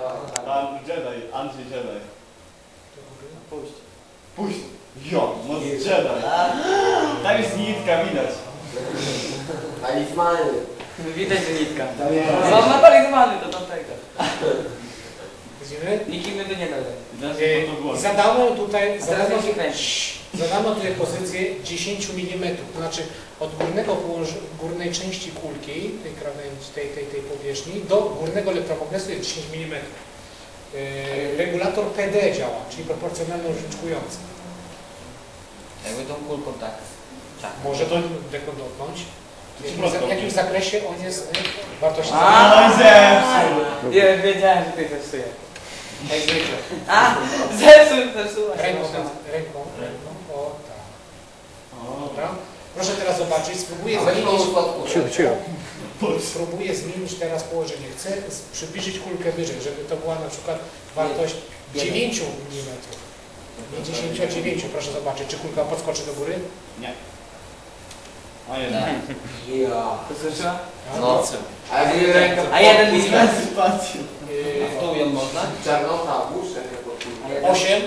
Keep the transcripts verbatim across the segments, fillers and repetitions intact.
Pan Jedi, Andrzej Jedi. Puść. Puść. Jo, moc Jedi. Tam jest nitka, widać. Talizmany. Widać, że nitka. Tam jest. No, ma talizmany do tamtego. Widzimy? Nikt inny by nie dał. Yy, zadano tutaj, Teraz zadano, musi kręcić. zadano tutaj pozycję dziesięć milimetrów, to znaczy od górnego położ- górnej części kulki, tej krawędzi, tej, tej, tej powierzchni, do górnego elektromagnesu jest dziesięć milimetrów. Yy, regulator P D działa, czyli proporcjonalno-różniczkujący. Jakby tą kulką tak. Tak. Może to dekon dotknąć. W jakimś, za- w jakimś zakresie on jest yy, wartościowy. A, Oj, zepsuł. Nie, wiedziałem, że ty zepsuje. Jak zwykle. A, zepsuł, zepsuł. Ręką, ręką, ręką, o tak. Dobra. Proszę teraz zobaczyć, spróbuję zmienić, spróbuję zmienić teraz położenie. Chcę z- przybliżyć kulkę wyżej, żeby to była na przykład wartość dziewięć milimetrów. Nie dziesięć, a dziewięć. Proszę zobaczyć, czy kulka podskoczy do góry? Nie. A jednak. Ja. To słyszała? No. A jak nie ręka A jeden milimetr? Partycypacją. Yy, w dół ją można? Czarnota, włóż rękę pod kulkę. osiem.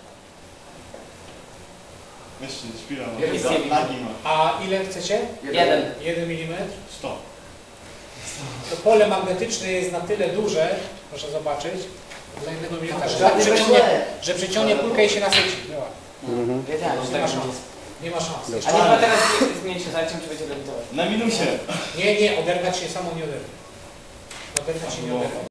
Jeszcze szpila ma. Jest Za- dziewięć. Nagi ma. A ile chcecie? Jeden. jeden milimetr. sto. To pole magnetyczne jest na tyle duże, proszę zobaczyć, dla jednego milimetra, że, Żadnych przeciągnie, źle. że przeciągnie kulkę i się nasyci. Działa. Wiedziałem, że Nie tak ma szans. będzie. Nie ma szans. A niech pan teraz zmieni się, zobaczymy, czy będzie lewitować. Na minusie. Nie, nie, oderwać się samo nie oderwie. Oderwać się nie oderwie.